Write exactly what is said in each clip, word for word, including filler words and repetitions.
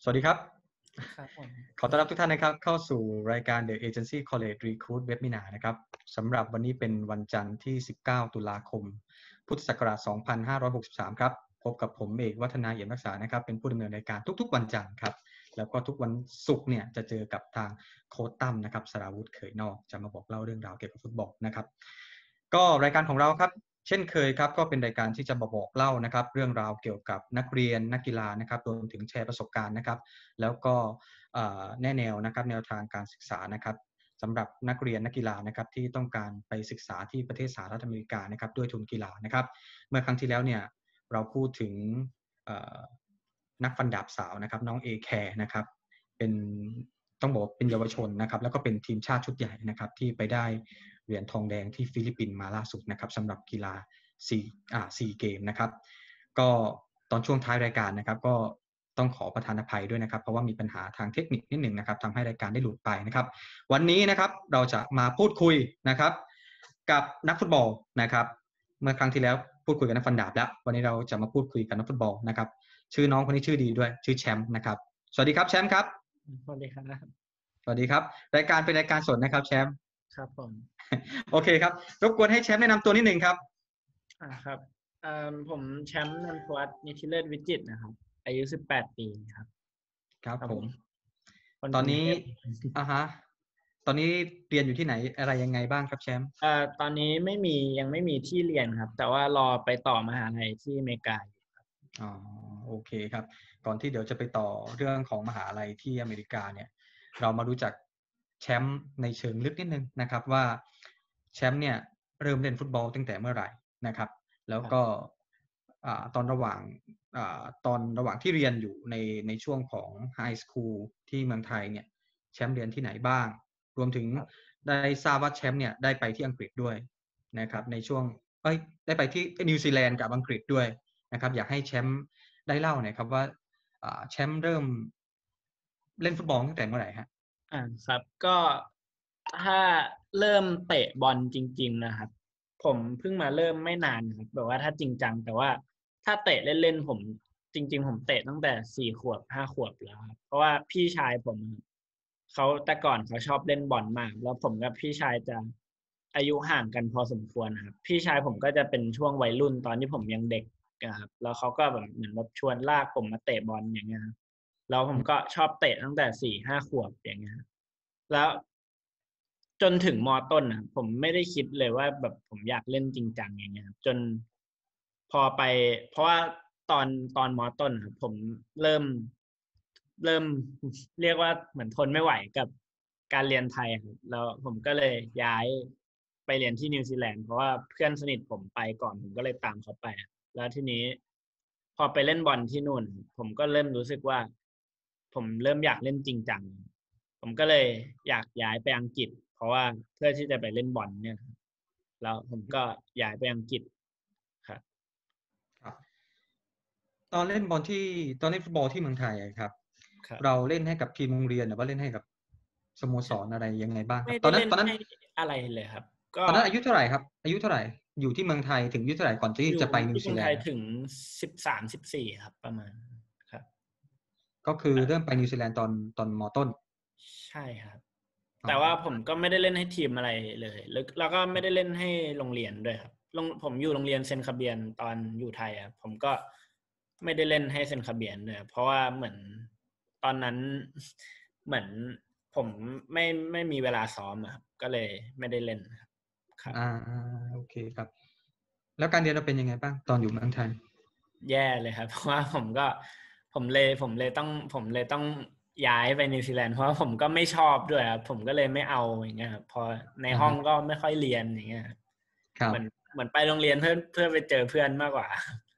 สวัสดีครับครับผมขอต้อนรับทุกท่านนะครับเข้าสู่รายการ The Agency College Recruit Webinar นะครับสำหรับวันนี้เป็นวันจันทร์ที่สิบเก้าตุลาคมพุทธศักราชสองพันห้าร้อยหกสิบสามครับพบกับผมเอกวัฒนาเอี่ยมรักษานะครับเป็นผู้ดำเนินรายการทุกๆวันจันทร์ครับแล้วก็ทุกวันศุกร์เนี่ยจะเจอกับทางโค้ชตั้มนะครับสราวุธเขยนอกจะมาบอกเล่าเรื่องราวเกี่ยวกับฟุตบอลนะครับก็รายการของเราครับเช่นเคยครับก็เป็นรายการที่จะมาบอกเล่านะครับเรื่องราวเกี่ยวกับนักเรียนนักกีฬานะครับรวมถึงแชร์ประสบการณ์นะครับแล้วก็แนะแนวนะครับแนวทางการศึกษานะครับสำหรับนักเรียนนักกีฬานะครับที่ต้องการไปศึกษาที่ประเทศสหรัฐอเมริกานะครับด้วยทุนกีฬานะครับเมื่อครั้งที่แล้วเนี่ยเราพูดถึงนักฟันดาบสาวนะครับน้องเอแคร์นะครับเป็นต้องบอกเป็นเยาวชนนะครับแล้วก็เป็นทีมชาติชุดใหญ่นะครับที่ไปได้เหรียญทองแดงที่ฟิลิปปินส์มาล่าสุดนะครับสำหรับกีฬาซีอ่าซีเกมนะครับก็ตอนช่วงท้ายรายการนะครับก็ต้องขอประทานอภัยด้วยนะครับเพราะว่ามีปัญหาทางเทคนิคนิดหนึ่งนะครับทำให้รายการได้หลุดไปนะครับวันนี้นะครับเราจะมาพูดคุยนะครับกับนักฟุตบอลนะครับเมื่อครั้งที่แล้วพูดคุยกับนักฟันดาบแล้ววันนี้เราจะมาพูดคุยกับนักฟุตบอลนะครับชื่อน้องคนนี้ชื่อดีด้วยชื่อแชมป์นะครับสวัสดีครับแชมป์ครับสวัสดีครับสวัสดีครับรายการเป็นรายการสดนะครับแชมป์ครับผมโอเคครับรบกวนให้แชมป์แนะนำตัวนิดหนึ่งครับอ่าครับเอ่อผมแชมป์นันทวัฒน์นิธิเลิศวิจิตรนะครับอายุสิบแปดปีครับครับผมคนตอนนี้กรุงเทพอ่าฮะตอนนี้เรียนอยู่ที่ไหนอะไรยังไงบ้างครับแชมป์เอ่อตอนนี้ไม่มียังไม่มีที่เรียนครับแต่ว่ารอไปต่อมหาลัยที่อเมริกาอยู่ครับอ๋อโอเคครับก่อนที่เดี๋ยวจะไปต่อเรื่องของมหาลัยที่อเมริกาเนี่ยเรามารู้จักแชมป์ในเชิงลึกนิดนึงนะครับว่าแชมป์เนี่ยเริ่มเล่นฟุตบอลตั้งแต่เมื่อไหร่นะครับแล้วก็ตอนระหว่างตอนระหว่างที่เรียนอยู่ในในช่วงของไฮสคูลที่เมืองไทยเนี่ยแชมป์เรียนที่ไหนบ้างรวมถึงได้ทราบว่าแชมป์เนี่ยได้ไปที่อังกฤษด้วยนะครับในช่วงเอ้ยได้ไปที่นิวซีแลนด์กับอังกฤษด้วยนะครับอยากให้แชมป์ได้เล่าหน่อยครับว่าแชมป์เริ่มเล่นฟุตบอลตั้งแต่เมื่อไหร่ฮะอ่าครับก็ถ้าเริ่มเตะบอลจริงๆนะครับผมเพิ่งมาเริ่มไม่นานครับแบบว่าถ้าจริงจังแต่ว่าถ้าเตะเล่นๆผมจริงๆผมเตะตั้งแต่สี่ขวบห้าขวบแล้วครับเพราะว่าพี่ชายผมเขาแต่ก่อนเขาชอบเล่นบอลมากแล้วผมกับพี่ชายจะอายุห่างกันพอสมควรครับพี่ชายผมก็จะเป็นช่วงวัยรุ่นตอนที่ผมยังเด็กนะครับแล้วเขาก็แบบเหมือนแบบชวนลากผมมาเตะบอลอย่างเงี้ยครับแล้วผมก็ชอบเตะตั้งแต่สี่ห้าขวบอย่างเงี้ย แล้วจนถึงมอต้นนะผมไม่ได้คิดเลยว่าแบบผมอยากเล่นจริงจังอย่างเงี้ยครับจนพอไปเพราะว่าตอนตอนมอต้นครับผมเริ่มเริ่มเรียกว่าเหมือนทนไม่ไหวกับการเรียนไทยครับแล้วผมก็เลยย้ายไปเรียนที่นิวซีแลนด์เพราะว่าเพื่อนสนิทผมไปก่อนผมก็เลยตามเขาไปแล้วทีนี้พอไปเล่นบอลที่นู่นผมก็เริ่มรู้สึกว่าผมเริ่มอยากเล่นจริงจัง ผมก็เลยอยากย้ายไปอังกฤษเพราะว่าเพื่อที่จะไปเล่นบอลเนี่ยครับแล้วผมก็ย้ายไปอังกฤษครับครับตอนเล่นบอลที่ตอนเล่นฟุตบอลที่เมืองไทยครับครับเราเล่นให้กับทีมโรงเรียนหรือว่าเล่นให้กับสโมสรอะไรยังไงบ้างครัไม่บตอนนั้นได้เล่นตอนนั้นให้อะไรเลยครับก็ตอนนั้นอายุเท่าไหร่ครับอายุเท่าไหร่อยู่ที่เมืองไทยถึงอายุเท่าไหร่ก่อนที่อยู่จะไปนิวที่เมืองซีแลนด์ไทยถึงสิบสามสิบสี่ครับประมาณครับก็คือเริ่มไปนิวซีแลนด์ตอนตอนมอต้นใช่ครับอ๋อแต่ว่าผมก็ไม่ได้เล่นให้ทีมอะไรเลยแล้วแล้วก็ไม่ได้เล่นให้โรงเรียนด้วยครับโรงผมอยู่โรงเรียนเซนคาเบียนตอนอยู่ไทยอ่ะผมก็ไม่ได้เล่นให้เซนคาเบียนเลยเพราะว่าเหมือนตอนนั้นเหมือนผมไม่ไม่มีเวลาซ้อมอะครับก็เลยไม่ได้เล่นครับครับอ่าโอเคครับแล้วการเรียนเราเป็นยังไงบ้างตอนอยู่เมืองไทยแย่เลยครับเพราะว่าผมก็ผมเลยผมเลยต้องผมเลยต้องย้ายไปนิวซีแลนด์เพราะว่าผมก็ไม่ชอบด้วยครับผมก็เลยไม่เอาอย่างเงี้ยครับพอในอ่าฮะห้องก็ไม่ค่อยเรียนอย่างเงี้ยครับครับเหมือนเหมือนไปโรงเรียนเพื่อเพื่อไปเจอเพื่อนมากกว่า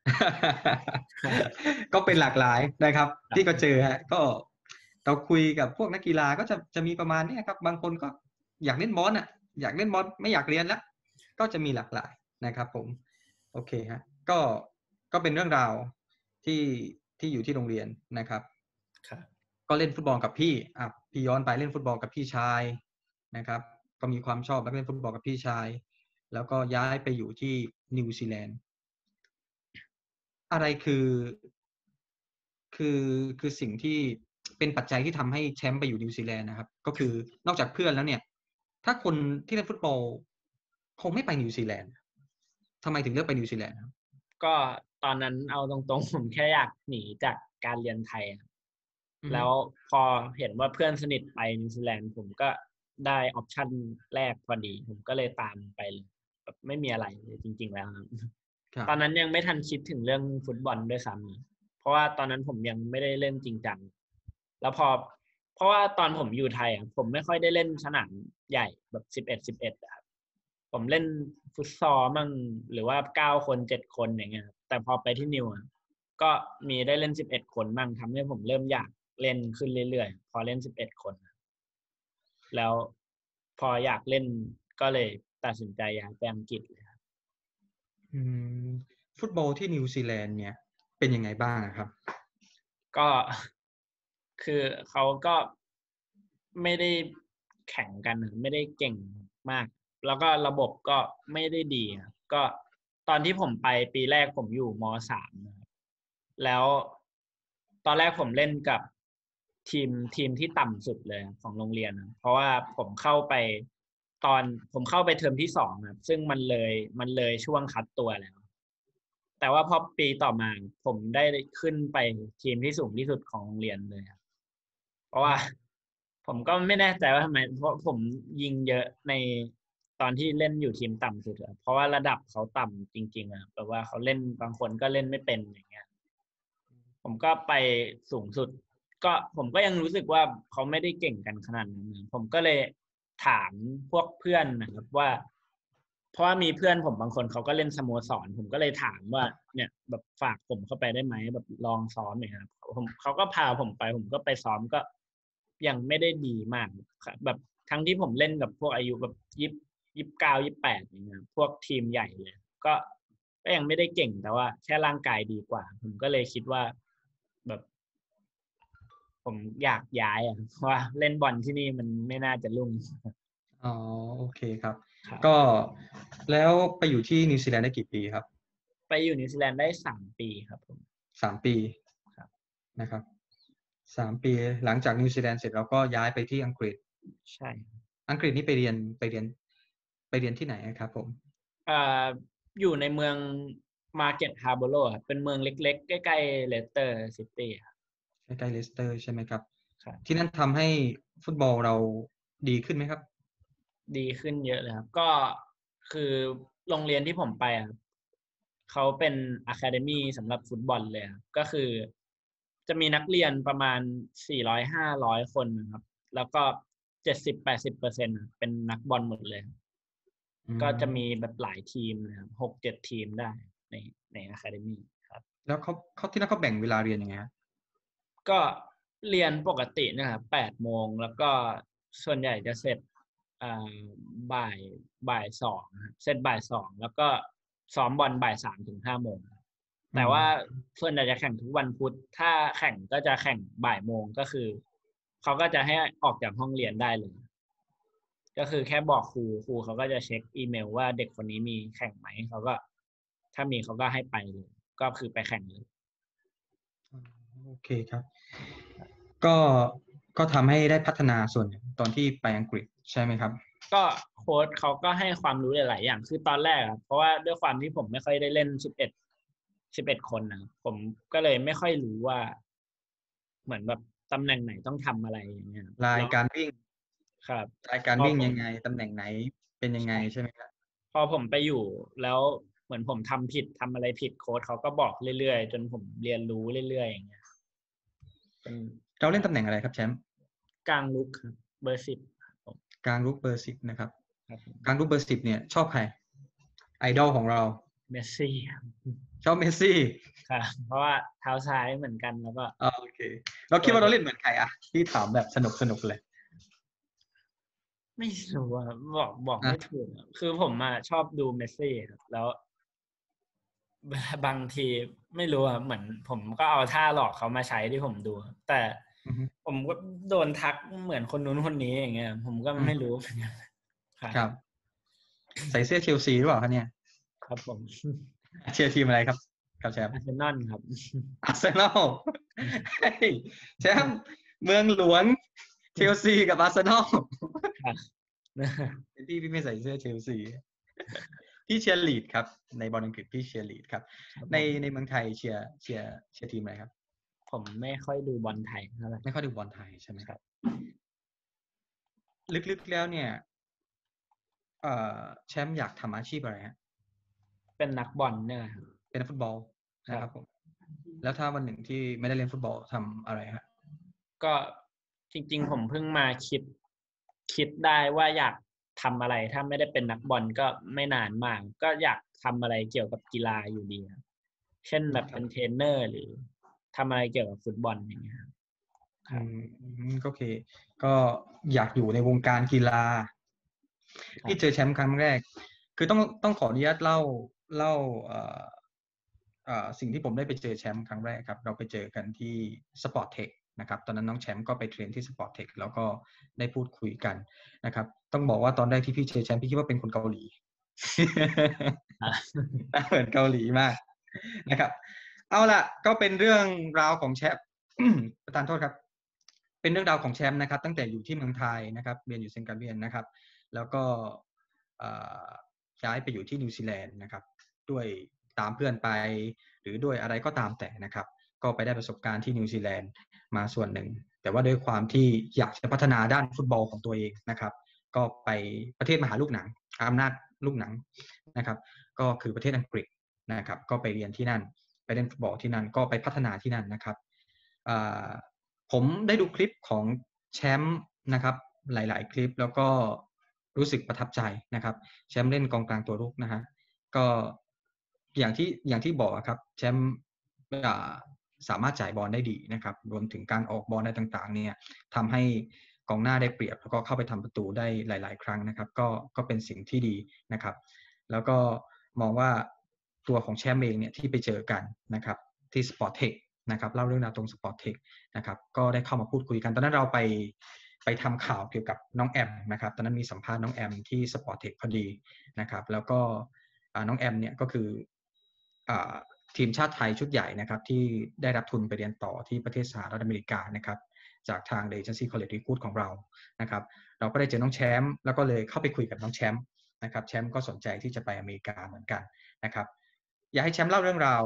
ก็เป็นหลากหลายนะครับที่ก็ครับเจอฮะก็เราคุยกับพวกนักกีฬาก็จะจะมีประมาณนี้ครับบางคนก็อยากเล่นบอลอ่ะอยากเล่นบอลไม่อยากเรียนแล้วก็จะมีหลากหลายนะครับผมโอเคฮะก็ก็เป็นเรื่องราวที่ที่อยู่ที่โรงเรียนนะครับครับก็เล่นฟุตบอลกับพี่อ่ะพี่ย้อนไปเล่นฟุตบอลกับพี่ชายนะครับก็มีความชอบแล้วก็เล่นฟุตบอลกับพี่ชายแล้วก็ย้ายไปอยู่ที่นิวซีแลนด์ อะไรคือคือคือสิ่งที่เป็นปัจจัยที่ทำให้แชมป์ไปอยู่นิวซีแลนด์นะครับก็คือนอกจากเพื่อนแล้วเนี่ยถ้าคนที่เล่นฟุตบอลคงไม่ไปนิวซีแลนด์ทำไมถึงเลือกไปนิวซีแลนด์ครับก็ตอนนั้นเอาตรงๆ ผมแค่อยากหนีจากการเรียนไทยแล้วพอเห็นว่าเพื่อนสนิทไปนิวซีแลนด์ผมก็ได้ออปชั่นแรกพอดีผมก็เลยตามไปเลยแบบไม่มีอะไรเลยจริงๆแล้วครับตอนนั้นยังไม่ทันคิดถึงเรื่องฟุตบอลด้วยซ้ำเพราะว่าตอนนั้นผมยังไม่ได้เล่นจริงจังแล้วพอเพราะว่าตอนผมอยู่ไทยอ่ะผมไม่ค่อยได้เล่นสนามใหญ่แบบสิบเอ็ดสิบเอ็ดครับผมเล่นฟุตซอลมั่งหรือว่าเก้าคนเจ็ดคนอย่างเงี้ยแต่พอไปที่นิวก็มีได้เล่นสิบเอ็ดคนมั่งทำให้ผมเริ่มอยากเล่นขึ้นเรื่อยๆพอเล่นสิบเอ็ดคนแล้วพออยากเล่นก็เลยตัดสินใจย้ายไปอังกฤษเลยครับอืมฟุตบอลที่นิวซีแลนด์เนี่ยเป็นยังไงบ้างครับก็คือเขาก็ไม่ได้แข่งกันไม่ได้เก่งมากแล้วก็ระบบก็ไม่ได้ดีครับก็ตอนที่ผมไปปีแรกผมอยู่ม.สาม นะครับแล้วตอนแรกผมเล่นกับทีมทีมที่ต่ำสุดเลยของโรงเรียนเพราะว่าผมเข้าไปตอนผมเข้าไปเทอมที่สองครับซึ่งมันเลยมันเลยช่วงคัดตัวแล้วแต่ว่าพอปีต่อมาผมได้ขึ้นไปทีมที่สูงที่สุดของโรงเรียนเลยครับเพราะว่าผมก็ไม่แน่ใจว่าทำไมเพราะผมยิงเยอะในตอนที่เล่นอยู่ทีมต่ำสุดอะเพราะว่าระดับเขาต่ำจริงๆอะแบบว่าเขาเล่นบางคนก็เล่นไม่เป็นอย่างเงี้ยผมก็ไปสูงสุดก็ผมก็ยังรู้สึกว่าเขาไม่ได้เก่งกันขนาดนั้นผมก็เลยถามพวกเพื่อนนะครับว่าเพราะว่ามีเพื่อนผมบางคนเขาก็เล่นสโมสรผมก็เลยถามว่าเนี่ยแบบฝากผมเข้าไปได้ไหมแบบลองซ้อมหน่อยครับผมเขาก็พาผมไปผมก็ไปซ้อมก็ยังไม่ได้ดีมากแบบทั้งที่ผมเล่นกับพวกอายุแบบยี่ยี่สิบเก้ายี่สิบแปดอย่างเงี้ยพวกทีมใหญ่เลยก็ก็ยังไม่ได้เก่งแต่ว่าแค่ร่างกายดีกว่าผมก็เลยคิดว่าแบบผมอยากย้ายอ่ะเพราะว่าเล่นบอลที่นี่มันไม่น่าจะรุ่งอ๋อโอเคครับก็แล้วไปอยู่ที่นิวซีแลนด์ได้กี่ปีครับไปอยู่นิวซีแลนด์ได้สามปีครับผมสามปีครับนะครับสามปีหลังจากนิวซีแลนด์เสร็จเราก็ย้ายไปที่อังกฤษใช่อังกฤษนี่ไปเรียนไปเรียนไปเรียนที่ไหนครับผมอ่าอยู่ในเมืองมาร์เก็ตฮาร์โบโรครับเป็นเมืองเล็กๆใกล้ๆเลสเตอร์ซิตี้ครับใกล้ๆเลสเตอร์ใช่ไหมครับครับที่นั่นทำให้ฟุตบอลเราดีขึ้นไหมครับดีขึ้นเยอะเลยครับก็คือโรงเรียนที่ผมไปอ่ะเขาเป็นอะคาเดมี่สำหรับฟุตบอลเลยครับก็คือจะมีนักเรียนประมาณสี่ร้อยห้าร้อยคนนะครับแล้วก็เจ็ดสิบแปดสิบเปอร์เซ็นต์เป็นนักบอลหมดเลยก็จะมีแบบหลายทีมนะครับหกเจ็ดทีมได้ในในอะคาเดมี่ครับแล้วเขาเขาที่นั่นเขาแบ่งเวลาเรียนยังไงครับก็เรียนปกตินะครับแปดโมงแล้วก็ส่วนใหญ่จะเสร็จอ่าบ่ายบ่ายสองเสร็จบ่ายสองแล้วก็ซ้อมบอลบ่ายสามถึงห้าโมงแต่ว่าส่วนใหญ่จะแข่งทุกวันพุธถ้าแข่งก็จะแข่งบ่ายโมงก็คือเขาก็จะให้ออกจากห้องเรียนได้เลยก็คือแค่บอกครูครูเขาก็จะเช็คอีเมลว่าเด็กคนนี้มีแข่งไหมเขาก็ถ้ามีเขาก็ให้ไปเลยก็คือไปแข่งเลยโอเคครับก็ก็ทำให้ได้พัฒนาส่วนตอนที่ไปอังกฤษใช่ไหมครับก็โค้ชเขาก็ให้ความรู้หลายๆอย่างคือตอนแรกครับเพราะว่าด้วยความที่ผมไม่ค่อยได้เล่นสิบเอ็ดสิบเอ็ดคนนะผมก็เลยไม่ค่อยรู้ว่าเหมือนแบบตำแหน่งไหนต้องทำอะไรอย่างเงี้ยรายการวิ่งครับรายการวิ่งยังไงตำแหน่งไหนเป็นยังไงใช่ไหมครับพอผมไปอยู่แล้วเหมือนผมทำผิดทำอะไรผิดโค้ชเขาก็บอกเรื่อยๆจนผมเรียนรู้เรื่อยๆอย่างเงี้ยเราเล่นตำแหน่งอะไรครับแชมป์กลางลุกครับเบอร์สิบกลางลุกเบอร์สิบนะครับกลางลุกเบอร์สิบเนี่ยชอบใครไอดอลของเราเมสซี่ชอบเมสซี่ค่ะเพราะว่าเท้าซ้ายเหมือนกันแล้วก็โอเคเราคิดว่าเราเล่นเหมือนใครอ่ะที่ถามแบบสนุกสนุกเลยไม่รู้อ่ะบอกบอกไม่ถูกคือผมอ่ะชอบดูเมสซี่แล้วบางทีไม่รู้อ่ะเหมือนผมก็เอาท่าหลอกเขามาใช้ที่ผมดูแต่ผมก็โดนทักเหมือนคนนู้นคนนี้อย่างเงี้ยผมก็ไม่รู้ครับใส่เสื้อเชลซีหรือเปล่าครับเนี่ยครับผมเชียร์ทีมอะไรครับครับแชมป์อาร์เซนอลครับอาร์เซนอลแชมป์เมืองหลวงเชลซีกับอาร์เซนอลครับเป็นพี่พี่ไม่ใส่เสื้อเชลซีพี่เชียร์ลีดครับในบอลอังกฤษพี่เชียร์ลีดครับในในเมืองไทยเชียร์เชียร์เชียร์ทีมอะไรครับผมไม่ค่อยดูบอลไทยเท่าไหร่ไม่ค่อยดูบอลไทยใช่ไหมครับลึกๆแล้วเนี่ยเอ่อแชมป์อยากทำอาชีพอะไรฮะเป็นนักบอลเนี่ยครับเป็นนักฟุตบอลนะครับผมแล้วถ้าวันหนึ่งที่ไม่ได้เล่นฟุตบอลทำอะไรฮะก็จริงๆผมเพิ่งมาคิดคิดได้ว่าอยากทำอะไรถ้าไม่ได้เป็นนักบอลก็ไม่นานมากก็อยากทำอะไรเกี่ยวกับกีฬาอยู่ดีครับเช่นแบบเป็นเทรนเนอร์หรือทำอะไรเกี่ยวกับฟุตบอลอย่างเงี้ยครับอืมโอเคก็อยากอยู่ในวงการกีฬาที่เจอแชมป์ครั้งแรกคือต้องต้องขออนุญาตเล่าเล่าเอ่อเอ่อสิ่งที่ผมได้ไปเจอแชมป์ครั้งแรกครับเราไปเจอกันที่ Sport Tech นะครับตอนนั้นน้องแชมป์ก็ไปเทรนที่ Sport Tech แล้วก็ได้พูดคุยกันนะครับต้องบอกว่าตอนแรกที่พี่เจอแชมป์พี่คิดว่าเป็นคนเกาหลี เหมือนเกาหลีมากนะครับเอาล่ะก็เป็นเรื่องราวของแชมป์ ประธานโทษครับเป็นเรื่องราวของแชมป์นะครับตั้งแต่อยู่ที่เมืองไทยนะครับเรียนอยู่เซนต์การ์เบียนนะครับแล้วก็ย้ายไปอยู่ที่นิวซีแลนด์นะครับด้วยตามเพื่อนไปหรือด้วยอะไรก็ตามแต่นะครับก็ไปได้ประสบการณ์ที่นิวซีแลนด์มาส่วนหนึ่งแต่ว่าด้วยความที่อยากจะพัฒนาด้านฟุตบอลของตัวเองนะครับก็ไปประเทศมหาลูกหนังอำนาจลูกหนังนะครับก็คือประเทศอังกฤษนะครับก็ไปเรียนที่นั่นไปเล่นฟุตบอลที่นั่นก็ไปพัฒนาที่นั่นนะครับผมได้ดูคลิปของแชมป์นะครับหลายๆคลิปแล้วก็รู้สึกประทับใจนะครับแชมป์เล่นกองกลางตัวรุกนะฮะก็อย่างที่อย่างที่บอกครับแชมป์สามารถจ่ายบอลได้ดีนะครับรวมถึงการออกบอลได้ต่างๆเนี่ยทำให้กองหน้าได้เปรียบแล้วก็เข้าไปทำประตูได้หลายๆครั้งนะครับก็ก็เป็นสิ่งที่ดีนะครับแล้วก็มองว่าตัวของแชมป์เองเนี่ยที่ไปเจอกันนะครับที่ Sport Tech นะครับเล่าเรื่องราวตรง Sport Tech นะครับก็ได้เข้ามาพูดคุยกันตอนนั้นเราไปไปทำข่าวเกี่ยวกับน้องแอมนะครับตอนนั้นมีสัมภาษณ์น้องแอมที่ Sport Tech พอดีนะครับแล้วก็น้องแอมเนี่ยก็คือทีมชาติไทยชุดใหญ่นะครับที่ได้รับทุนไปเรียนต่อที่ประเทศสหรัฐอเมริกานะครับจากทาง The Agency College Recruit ของเรานะครับเราก็ได้เจอน้องแชมป์แล้วก็เลยเข้าไปคุยกับน้องแชมป์นะครับแชมป์ก็สนใจที่จะไปอเมริกาเหมือนกันนะครับอยากให้แชมป์เล่าเรื่องราว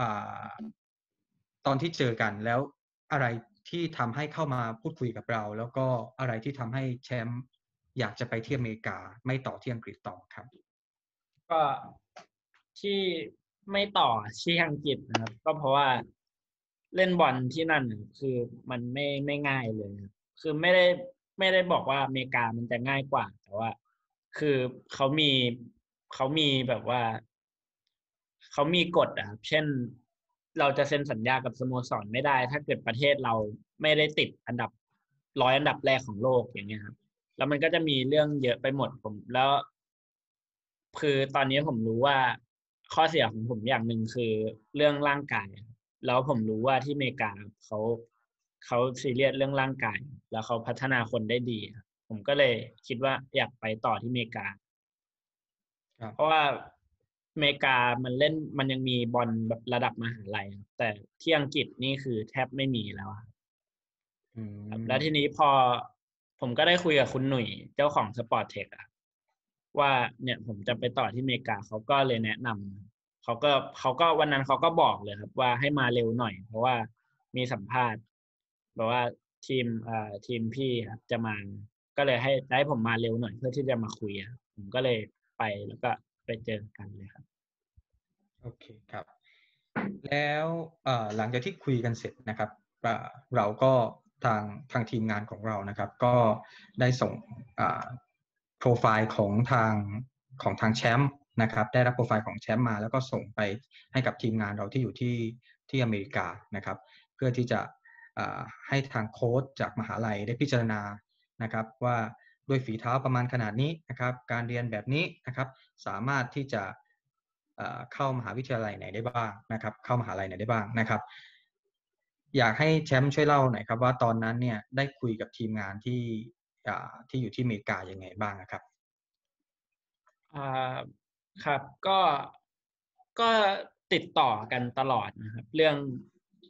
ตอนที่เจอกันแล้วอะไรที่ทำให้เข้ามาพูดคุยกับเราแล้วก็อะไรที่ทำให้แชมป์อยากจะไปที่อเมริกาไม่ต่อที่อังกฤษต่อครับก็ที่ไม่ต่อที่อังกฤษนะครับก็เพราะว่าเล่นบอลที่นั่นคือมันไม่ไม่ง่ายเลยคือไม่ได้ไม่ได้บอกว่าอเมริกามันจะง่ายกว่าแต่ว่าคือเขามีเขามีแบบว่าเขามีกฎอะครับเช่นเราจะเซ็นสัญญากับสโมสรไม่ได้ถ้าเกิดประเทศเราไม่ได้ติดอันดับร้อยอันดับแรกของโลกอย่างเงี้ยครับแล้วมันก็จะมีเรื่องเยอะไปหมดผมแล้วคือตอนนี้ผมรู้ว่าข้อเสียของผมอย่างหนึ่งคือเรื่องร่างกายแล้วผมรู้ว่าที่อเมริกาเขาเขาซีเรียสเรื่องร่างกายแล้วเขาพัฒนาคนได้ดีผมก็เลยคิดว่าอยากไปต่อที่อเมริกาเพราะว่าอเมริกามันเล่นมันยังมีบอลแบบระดับมหาลัยแต่ที่อังกฤษนี่คือแทบไม่มีแล้วครับแล้วทีนี้พอผมก็ได้คุยกับคุณหนุ่ยเจ้าของสปอร์ตเทคอะว่าเนี่ยผมจะไปต่อที่อเมริกาเขาก็เลยแนะนำเขาก็เขาก็วันนั้นเขาก็บอกเลยครับว่าให้มาเร็วหน่อยเพราะว่ามีสัมภาษณ์บอกว่าทีมเอ่อทีมพี่ครับจะมาก็เลยให้ให้ผมมาเร็วหน่อยเพื่อที่จะมาคุยผมก็เลยไปแล้วก็ไปเจอกันเลยครับโอเคครับแล้วหลังจากที่คุยกันเสร็จนะครับเราก็ทางทางทีมงานของเรานะครับก็ได้ส่งโปรไฟล์ของทางของทางแชมป์นะครับได้รับโปรไฟล์ของแชมป์มาแล้วก็ส่งไปให้กับทีมงานเราที่อยู่ที่ที่อเมริกานะครับเพื่อที่จะให้ทางโค้ชจากมหาลัยได้พิจารณานะครับว่าด้วยฝีเท้าประมาณขนาดนี้นะครับการเรียนแบบนี้นะครับสามารถที่จะเข้ามหาวิทยาลัยไหนได้บ้างนะครับเข้ามหาลัยไหนได้บ้างนะครับอยากให้แชมป์ช่วยเล่าหน่อยครับว่าตอนนั้นเนี่ยได้คุยกับทีมงานที่ที่อยู่ที่อเมริกายังไงบ้างครับอ่าครับก็ก็ติดต่อกันตลอดนะครับเรื่อง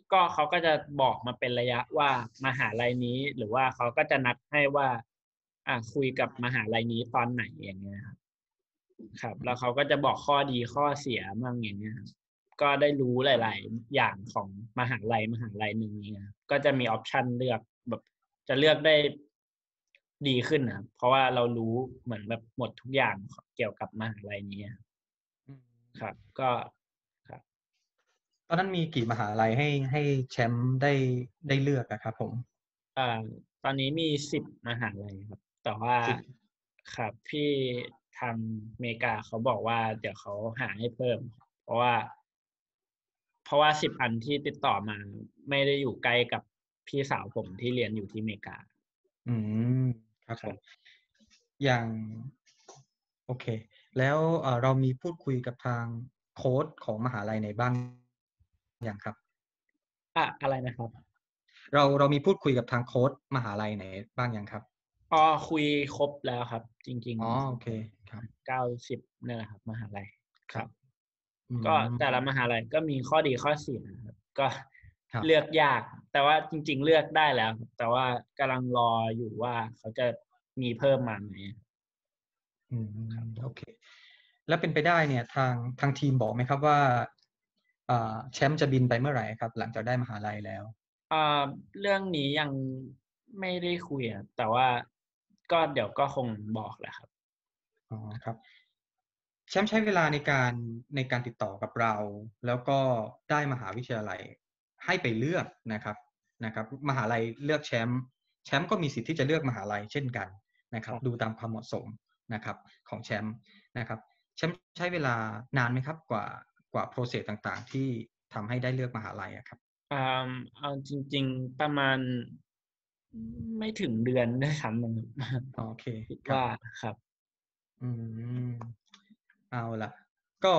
ก็เขาก็จะบอกมาเป็นระยะว่ามหาลัยนี้ หรือว่าเขาก็จะนัดให้ว่า อ่าคุยกับมหาลัยนี้ตอนไหนอย่างเงี้ยครับครับ แล้วเขาก็จะบอกข้อดีข้อเสียมั่งอย่างเงี้ยครับก็ได้รู้หลาย ๆ อย่างของมหาลัยมหาลัยหนึ่งเนี่ยครับก็จะมีออปชันเลือกแบบจะเลือกได้ดีขึ้นนะครับเพราะว่าเรารู้เหมือนแบบหมดทุกอย่างเกี่ยวกับมหาลัยนี้ครับอืมครับ ก็ครับตอนนั้นมีกี่มหาลัยให้ให้แชมป์ได้ได้เลือกอะครับผมอ่าตอนนี้มีสิบมหาลัยครับ แต่ว่าสิบครับพี่ทางอเมริกาเขาบอกว่าเดี๋ยวเขาหาให้เพิ่ม เพราะว่า เพราะว่าสิบอันที่ติดต่อมาไม่ได้อยู่ใกล้กับพี่สาวผมที่เรียนอยู่ที่อเมริกาอืมครับคผรับมอย่างโอเค แล้วเอ่อเรามีพูดคุยกับทางโค้ชของมหาลัยไหนบ้างอย่างครับอ่ะอะไรนะครับเราเรามีพูดคุยกับทางโค้ชมหาลัยไหนบ้างยังครับอ๋อคุยครบแล้วครับ จริงอ๋อโอเคครับๆเก้าสิบนี่แหละครับ มหาลัยครัครับบอืก็มแต่ละมหาลัยก็มีข้อดีข้อเสียครับก็ครับเลือกยาก แต่ว่าจริง ๆ เลือกได้แล้วครับแต่ว่ากำลังรออยู่ว่าเขาจะมีเพิ่มมาไหมอืมครับโอเค แล้วเป็นไปได้เนี่ยทางทางทีมบอกไหมครับว่าอ่าแชมป์จะบินไปเมื่อไหร่ครับ หลังจากได้มหาลัยแล้วอ่าเรื่องนี้ยังไม่ได้คุยครับแต่ว่าก็เดี๋ยวก็คงบอกแหละครับอ๋อครับแชมป์ใช้เวลาในการในการติดต่อกับเรา แล้วก็ได้มหาวิทยาลัยให้ไปเลือกนะครับนะครับมหาลัยเลือกแชมป์แชมป์ก็มีสิทธิ์ที่จะเลือกมหาลัยเช่นกันนะครับดูตามความเหมาะสมนะครับของแชมป์นะครับแชมป์ใช้เวลานานไหมครับกว่ากว่าโปรเซสต่างๆ ที่ทำให้ได้เลือกมหาลัยอะครับอ่าเอาจริงๆประมาณไม่ถึงเดือนด้วยซ้ำนะครับโอเคคิดครับว่าครับอืมเอาละก็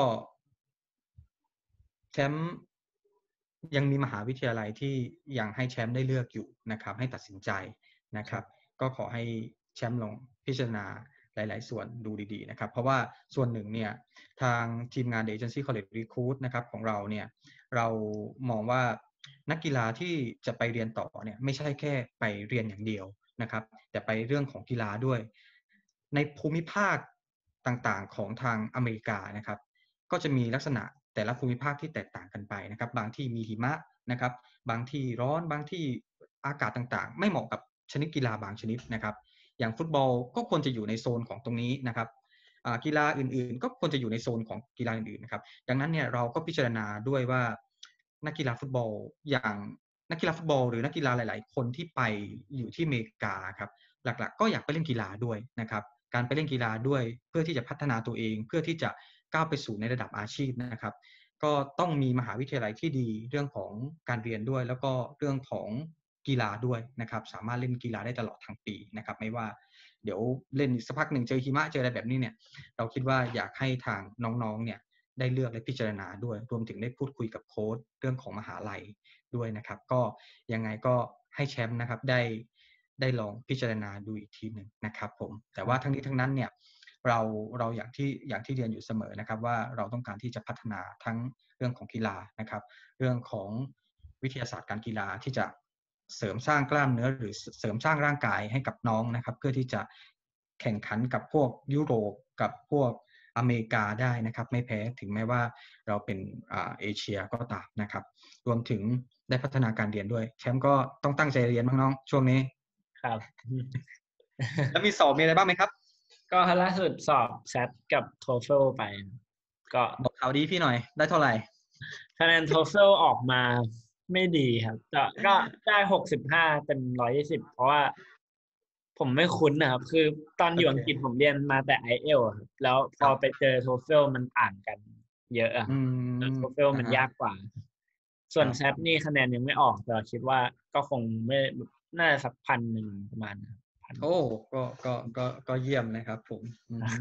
แชมป์ ยังมีมหาวิทยาลัยที่ยังให้แชมป์ได้เลือกอยู่นะครับให้ตัดสินใจนะครับก็ขอให้แชมป์ลองพิจารณาหลายๆส่วนดูดีๆนะครับเพราะว่าส่วนหนึ่งเนี่ยทางทีมงาน The Agency College Recruit นะครับของเราเนี่ยเรามองว่านักกีฬาที่จะไปเรียนต่อเนี่ยไม่ใช่แค่ไปเรียนอย่างเดียวนะครับแต่ไปเรื่องของกีฬาด้วยในภูมิภาคต่างๆของทางอเมริกานะครับก็จะมีลักษณะแต่ละภูมิภาคที่แตกต่างกันไปนะครับบางที่มีหิมะนะครับบางที่ร้อนบางที่อากาศต่างๆไม่เหมาะกับชนิดกีฬาบางชนิดนะครับอย่างฟุตบอลก็ควรจะอยู่ในโซนของตรงนี้นะครับกีฬาอื่นๆก็ควรจะอยู่ในโซนของกีฬาอื่นๆนะครับดังนั้นเนี่ยเราก็พิจารณาด้วยว่านักกีฬาฟุตบอลอย่างนักกีฬาฟุตบอลหรือนักกีฬาหลายๆคนที่ไปอยู่ที่อเมริกาครับหลักๆก็อยากไปเล่นกีฬาด้วยนะครับการไปเล่นกีฬาด้วยเพื่อที่จะพัฒนาตัวเองเพื่อที่จะก้าวไปสู่ในระดับอาชีพนะครับก็ต้องมีมหาวิทยาลัยที่ดีเรื่องของการเรียนด้วยแล้วก็เรื่องของกีฬาด้วยนะครับสามารถเล่นกีฬาได้ตลอดทั้งปีนะครับไม่ว่าเดี๋ยวเล่นสักพักหนึ่งเจอหิมะเจออะไรแบบนี้เนี่ยเราคิดว่าอยากให้ทางน้องๆเนี่ยได้เลือกและพิจารณาด้วยรวมถึงได้พูดคุยกับโค้ชเรื่องของมหาลัยด้วยนะครับก็ยังไงก็ให้แชมป์นะครับได้ได้ลองพิจารณาดูอีกทีหนึ่งนะครับผมแต่ว่าทั้งนี้ทั้งนั้นเนี่ยเราเราอย่างที่อย่างที่เรียนอยู่เสมอนะครับว่าเราต้องการที่จะพัฒนาทั้งเรื่องของกีฬานะครับเรื่องของวิทยาศาสตร์การกีฬาที่จะเสริมสร้างกล้ามเนื้อหรือเสริมสร้างร่างกายให้กับน้องนะครับเพื่อที่จะแข่งขันกับพวกยุโรปกับพวกอเมริกาได้นะครับไม่แพ้ถึงแม้ว่าเราเป็นอ่าเอเชียก็ตามนะครับรวมถึงได้พัฒนาการเรียนด้วยแชมป์ก็ต้องตั้งใจเรียนบ้างน้องช่วงนี้ครับแล้วมีสอบมีอะไรบ้างไหมครับก็ล่าสุดสอบแซดกับโทเฟลไป ก็บอกข่าวดีพี่หน่อยได้เท่าไหร่คะแนนโทเฟลออกมาไม่ดีครับแต่ก็ได้หกสิบห้าเต็มร้อยยี่สิบเพราะว่าผมไม่คุ้นนะครับ คือตอนอโอเคยู่อังกฤษผมเรียนมาแต่ ไอ เอล ครับแล้วพครับอไปเจอโทเฟลมันต่างกันเยอะอะอืแล้วมโทเฟลมันอ่าฮะยากกว่า ส่วนแซครับดนี่คะแนนยังไม่ออกแต่คิดว่าก็คงไม่น่าจะสักพันหนึ่งประมาณนั้นพันโอ้ก็ก็ก็ก็เยี่ยมนะครับผมอืม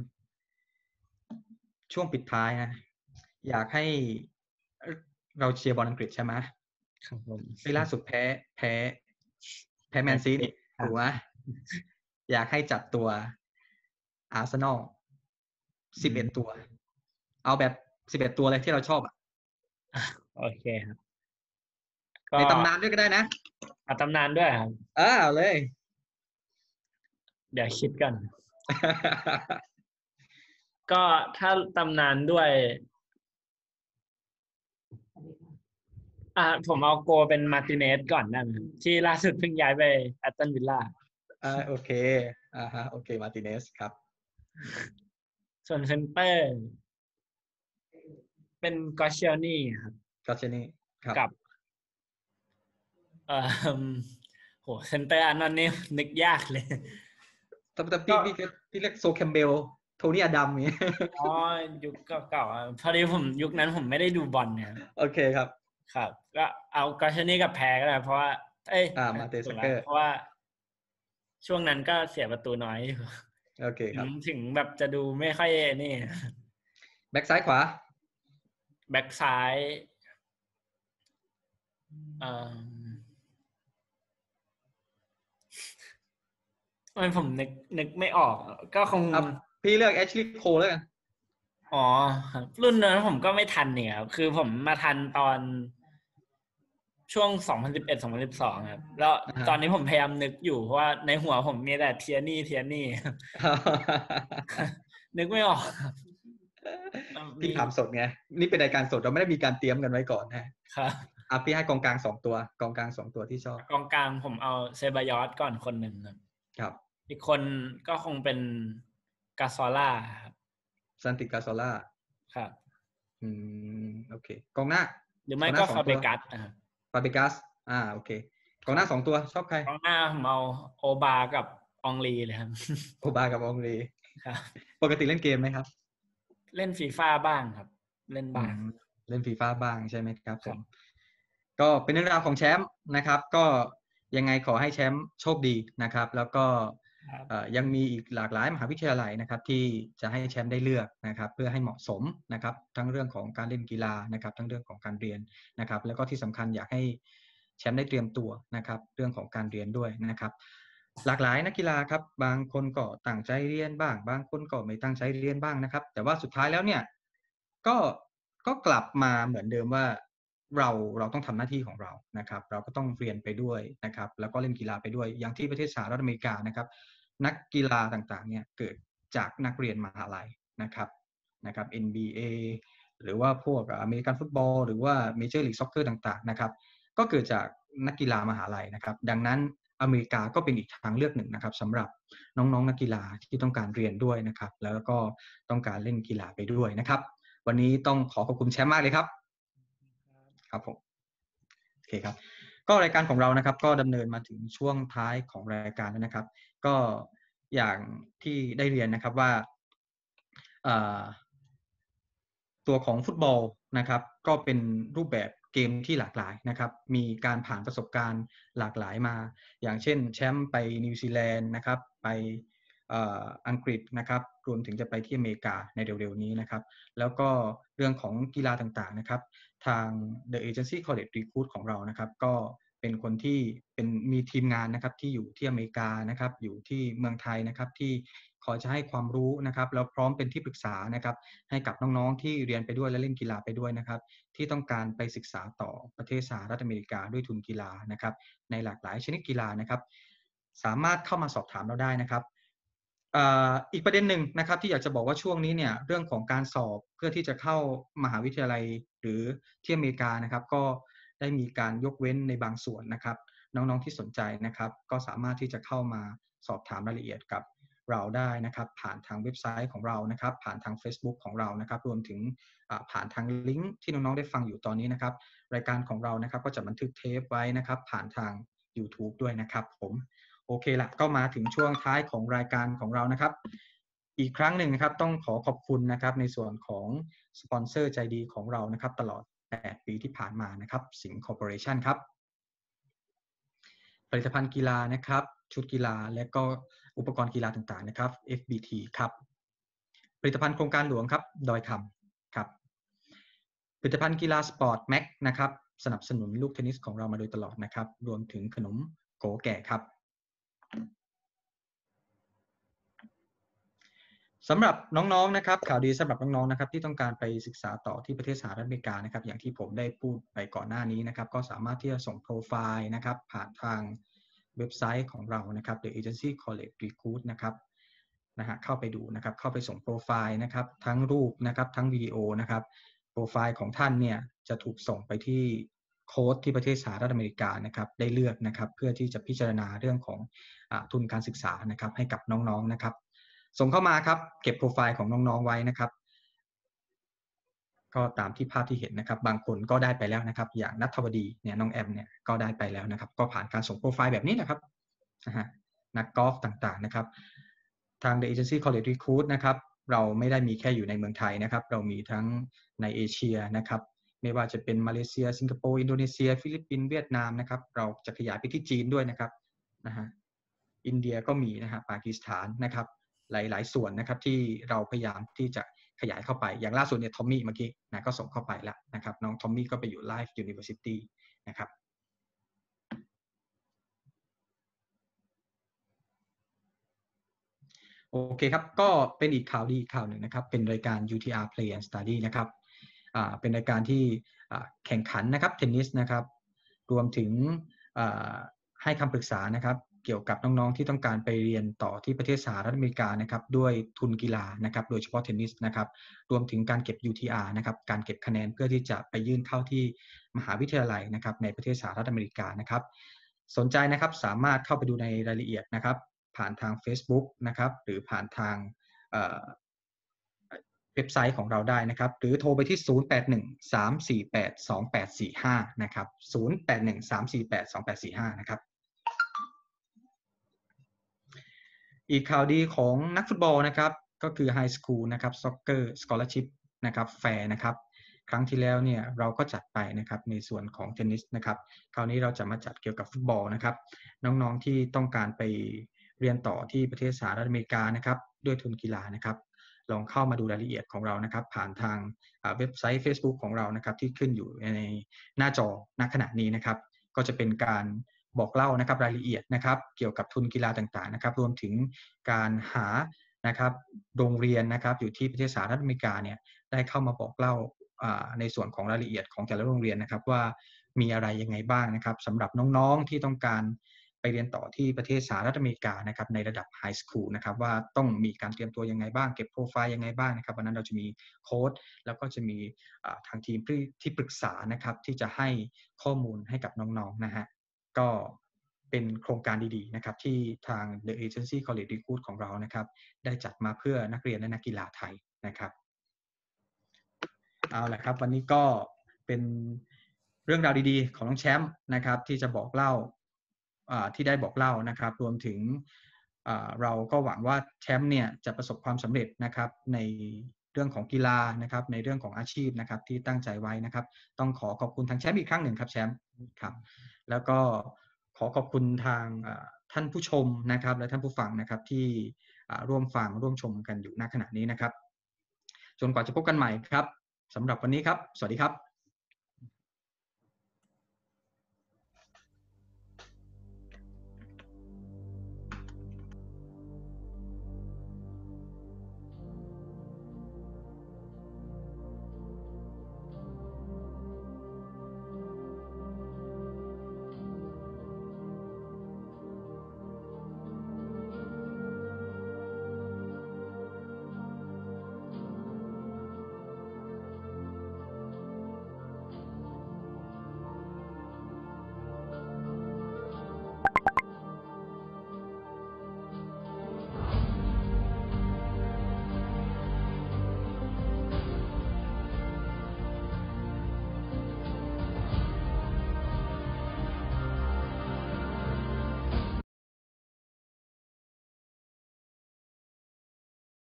ช่วงปิดท้ายนะอยากให้เราเชียร์บอลอังกฤษใช่ไหมครับผมเฮ้ยล่าสุดแพ้แพ้แพ้แมนซีนี่ครัถูกไหมบอยากให้จัดตัวอาร์เซนอลอืสิบเอ็ดมตัวเอาแบบสิบเอ็ดตัวเลยที่เราชอบอ่ะโอเคครับก็ในตำนานด้วยก็ได้นะเอาตำนานด้วยครับเออเอาเลยเดี๋ยวคิดกัน ก็ถ้าตำนานด้วย อ่าผมเอาโกเป็นมาร์ติเนสก่อนได้ไหมครับที่ล่าสุดเพิ่งย้ายไปแอตตันวิลล่าอ่าโอเคอ่าฮะโอเคมาร์ติเนสครับส่วนเซนเตอร์ เป็นกอเชียนี่ครับก็เช่นนี้ครับกับ เอ่อโหเซนเตอร์อันนั้นนี่นึกยากเลยแต่แต่พี่ก็พี่พี่เรียกโซแคมเบลโทนี่อดัมเนี่ยอ๋อยุคเก่าๆอ่ะพอดีผมยุคนั้นผมไม่ได้ดูบอลเนี่ยโอเคครับครับ ก็เอากอเชียนี่กับแพ้ก็ได้เพราะว่าเอ้ยอ่ามาเตสเกอร์เพราะว่า ช่วงนั้นก็เสียประตูน้อยอยู่โอเคครับถึงแบบจะดูไม่ค่อยนี่แบ็กซ้ายขวาแบ็กซ้ายเอ่อมันผมนึกนึกไม่ออก ก็คงครับพี่เลือกแอชลีย์โคแล้วกันอ๋อครับรุ่นนั้นผมก็ไม่ทันเนี่ยครับคือผมมาทันตอนช่วงสองพันสิบเอ็ด สองพันสิบสองครับแล้วอ่าฮะตอนนี้ผมพยายามนึกอยู่เพราะว่าในหัวผมมีแต่เทียนี่เทียนี่ นึกไม่ออกครับพี่ถามสดไงนี่เป็นรายการสดเราไม่ได้มีการเตรียมกันไว้ก่อนนะครับ อ่ะพี่ให้กองกลางสองตัวกองกลางสองตัวที่ชอบกองกลางผมเอาเซบายอสก่อนคนหนึ่งครับครับอีกคนก็คงเป็นกาซอล่าครับซันติกาโซล่าครับอืมโอเคกองหน้าหรือไม่กองหก็น้าสองฟาเบตัวกัสนะครับฟาเบกัสอ่าโอเคกองหน้าสองตัวชอบใครกองหน้าผมเอาโอบากับอองลีเลยครับโอบากับองรีครับปกติเล่นเกมไหมครับเล่นฟีฟ่าบ้างครับ เล่นบ้างอืมเล่นฟีฟ่าบ้างใช่ไหมครับคผรับมก็เป็นเรื่องราวของแชมป์นะครับ ก็ยังไงขอให้แชมป์โชคดีนะครับ แล้วก็ครับเอ่อยังมีอีกหลากหลายมหาวิทยาลัยนะครับ ที่จะให้แชมป์ได้เลือกนะครับ เพื่อให้เหมาะสมนะครับ ทั้งเรื่องของการเล่นกีฬานะครับ ทั้งเรื่องของการเรียนนะครับ แล้วก็ที่สำคัญอยากให้แชมป์ได้เตรียมตัวนะครับ เรื่องของการเรียนด้วยนะครับ หลากหลายนักกีฬาครับบางคนก็ตั้งใจเรียนบ้าง บางคนก็ไม่ตั้งใจเรียนบ้างนะครับ แต่ว่าสุดท้ายแล้วเนี่ยก็ก็กลับมาเหมือนเดิมว่าเราเราต้องทำหน้าที่ของเรานะครับ เราก็ต้องเรียนไปด้วยนะครับ แล้วก็เล่นกีฬาไปด้วยอย่างที่ประเทศสหรัฐอเมริกานะครับ นักกีฬาต่างๆเนี่ยเกิดจากนักเรียนมหาลัยนะครับนะครับ เอ็น บี เอ หรือว่าพวกอเมริกันฟุตบอลหรือว่าเมเจอร์ลีกซ็อกเกอร์ต่างๆนะครับ ก็เกิดจากนักกีฬามหาลัยนะครับ ดังนั้นอเมริกาก็เป็นอีกทางเลือกหนึ่งนะครับสำหรับน้องๆนักกีฬาที่ต้องการเรียนด้วยนะครับ แล้วก็ต้องการเล่นกีฬาไปด้วยนะครับ วันนี้ต้องขอขอบคุณแชมป์มากเลยครับครับผมโอเคครับก็รายการของเรานะครับก็ดำเนินมาถึงช่วงท้ายของรายการแล้วนะครับ ก็อย่างที่ได้เรียนนะครับว่าตัวของฟุตบอลนะครับก็เป็นรูปแบบเกมที่หลากหลายนะครับมีการผ่านประสบการณ์หลากหลายมาอย่างเช่นแชมป์ไปนิวซีแลนด์นะครับไปอังกฤษนะครับรวมถึงจะไปที่อเมริกาในเร็วๆนี้นะครับแล้วก็เรื่องของกีฬาต่างๆนะครับทาง The Agency College Recruit ของเรานะครับก็เป็นคนที่เป็นมีทีมงานนะครับที่อยู่ที่อเมริกานะครับอยู่ที่เมืองไทยนะครับที่คอยจะให้ความรู้นะครับแล้วพร้อมเป็นที่ปรึกษานะครับให้กับน้องๆที่เรียนไปด้วยและเล่นกีฬาไปด้วยนะครับที่ต้องการไปศึกษาต่อประเทศสหรัฐอเมริกาด้วยทุนกีฬานะครับในหลากหลายชนิดกีฬานะครับสามารถเข้ามาสอบถามเราได้นะครับอีกประเด็นหนึ่งนะครับที่อยากจะบอกว่าช่วงนี้เนี่ยเรื่องของการสอบเพื่อที่จะเข้ามหาวิทยาลัยหรือที่อเมริกานะครับก็ได้มีการยกเว้นในบางส่วนนะครับน้องๆที่สนใจนะครับก็สามารถที่จะเข้ามาสอบถามรายละเอียดกับเราได้นะครับผ่านทางเว็บไซต์ของเรานะครับผ่านทาง Facebook ของเรานะครับรวมถึงผ่านทางลิงก์ที่น้องๆได้ฟังอยู่ตอนนี้นะครับรายการของเรานะครับก็จะบันทึกเทปไว้นะครับผ่านทาง YouTube ด้วยนะครับผมโอเคละก็มาถึงช่วงท้ายของรายการของเรานะครับอีกครั้งหนึ่งนะครับต้องขอขอบคุณนะครับในส่วนของสปอนเซอร์ใจดีของเรานะครับตลอดแปดปีที่ผ่านมานะครับสิงห์คอร์ปอเรชั่นครับผลิตภัณฑ์กีฬานะครับชุดกีฬาและก็อุปกรณ์กีฬาต่างๆนะครับ เอฟ บี ที ครับผลิตภัณฑ์โครงการหลวงครับดอยคำครับผลิตภัณฑ์กีฬาสปอร์ตแม็กนะครับสนับสนุนลูกเทนนิสของเรามาโดยตลอดนะครับรวมถึงขนมโกแก่ครับสำหรับน้องๆนะครับข่าวดีสำหรับน้องๆนะครับที่ต้องการไปศึกษาต่อที่ประเทศสหรัฐอเมริกานะครับอย่างที่ผมได้พูดไปก่อนหน้านี้นะครับก็สามารถที่จะส่งโปรไฟล์นะครับผ่านทางเว็บไซต์ของเรานะครับ The Agency College Recruit นะครับนะฮะเข้าไปดูนะครับเข้าไปส่งโปรไฟล์นะครับทั้งรูปนะครับทั้งวิดีโอนะครับโปรไฟล์ของท่านเนี่ยจะถูกส่งไปที่โค้ชที่ประเทศสหรัฐอเมริกานะครับได้เลือกนะครับเพื่อที่จะพิจารณาเรื่องของทุนการศึกษานะครับให้กับน้องๆนะครับส่งเข้ามาครับเก็บโปรไฟล์ของน้องๆไว้นะครับก็ตามที่ภาพที่เห็นนะครับบางคนก็ได้ไปแล้วนะครับอย่างณัฐวดีเนี่ยน้องแอมเนี่ยก็ได้ไปแล้วนะครับก็ผ่านการส่งโปรไฟล์แบบนี้แหละครับนะฮะนักกอล์ฟต่างๆนะครับทาง The Agency College Recruit นะครับเราไม่ได้มีแค่อยู่ในเมืองไทยนะครับเรามีทั้งในเอเชียนะครับไม่ว่าจะเป็นมาเลเซียสิงคโปร์อินโดนีเซียฟิลิปปินส์เวียดนามนะครับเราจะขยายไปที่จีนด้วยนะครับนะฮะอินเดียก็มีนะฮะปากีสถานนะครับหลายๆส่วนนะครับที่เราพยายามที่จะขยายเข้าไปอย่างล่าสุดเนี่ยทอมมี่เมื่อกี้นะก็ส่งเข้าไปแล้วนะครับน้องทอมมี่ก็ไปอยู่ Life University นะครับโอเคครับก็เป็นอีกข่าวดีอีกข่าวหนึ่งนะครับเป็นรายการ ยู ที อาร์ Play and Study นะครับอ่าเป็นรายการที่แข่งขันนะครับเทนนิสนะครับรวมถึงให้คำปรึกษานะครับเกี่ยวกับน้องๆที่ต้องการไปเรียนต่อที่ประเทศสหรัฐอเมริกานะครับด้วยทุนกีฬานะครับโดยเฉพาะเทนนิสนะครับรวมถึงการเก็บ ยู ที อาร์ นะครับการเก็บคะแนนเพื่อที่จะไปยื่นเข้าที่มหาวิทยาลัยนะครับในประเทศสหรัฐอเมริกานะครับสนใจนะครับสามารถเข้าไปดูในรายละเอียดนะครับผ่านทาง Facebook นะครับหรือผ่านทางเว็บไซต์ของเราได้นะครับหรือโทรไปที่ ศูนย์ แปด หนึ่ง สาม สี่ แปด สอง แปด สี่ ห้า นะครับ ศูนย์ แปด หนึ่ง สาม สี่ แปด สอง แปด สี่ ห้า นะครับอีกข่าวดีของนักฟุตบอลนะครับก็คือ High School นะครับ Soccer Scholarship นะครับแฟร์นะครับครั้งที่แล้วเนี่ยเราก็จัดไปนะครับในส่วนของเทนนิสนะครับคราวนี้เราจะมาจัดเกี่ยวกับฟุตบอลนะครับน้องๆที่ต้องการไปเรียนต่อที่ประเทศสหรัฐอเมริกานะครับด้วยทุนกีฬานะครับลองเข้ามาดูรายละเอียดของเรานะครับผ่านทางเว็บไซต์ Facebook ของเรานะครับที่ขึ้นอยู่ในหน้าจอณขณะนี้นะครับก็จะเป็นการบอกเล่านะครับรายละเอียดนะครับเกี่ยวกับทุนกีฬาต่างๆนะครับรวมถึงการหานะครับโรงเรียนนะครับอยู่ที่ประเทศสหรัฐอเมริกาเนี่ยได้เข้ามาบอกเล่าในส่วนของรายละเอียดของแต่ละโรงเรียนนะครับว่ามีอะไรยังไงบ้างนะครับสำหรับน้องๆที่ต้องการไปเรียนต่อที่ประเทศสหรัฐอเมริกานะครับในระดับไฮสคูลนะครับว่าต้องมีการเตรียมตัวยังไงบ้างเก็บโปรไฟล์ยังไงบ้างนะครับวันนั้นเราจะมีโค้ชแล้วก็จะมีทางทีมที่ปรึกษานะครับที่จะให้ข้อมูลให้กับน้องๆนะฮะก็เป็นโครงการดีๆนะครับที่ทาง The Agency College Recruit ของเรานะครับได้จัดมาเพื่อนักเรียนและนักกีฬาไทยนะครับเอาละครับวันนี้ก็เป็นเรื่องราวดีๆของน้องแชมป์นะครับที่จะบอกเล่าที่ได้บอกเล่านะครับรวมถึงเราก็หวังว่าแชมป์เนี่ยจะประสบความสำเร็จนะครับในเรื่องของกีฬานะครับในเรื่องของอาชีพนะครับที่ตั้งใจไว้นะครับต้องขอขอบคุณทางแชมป์อีกครั้งหนึ่งครับแชมป์ครับแล้วก็ขอขอบคุณทางท่านผู้ชมนะครับและท่านผู้ฟังนะครับที่ร่วมฟังร่วมชมกันอยู่ณขณะนี้นะครับจนกว่าจะพบกันใหม่ครับสำหรับวันนี้ครับสวัสดีครับ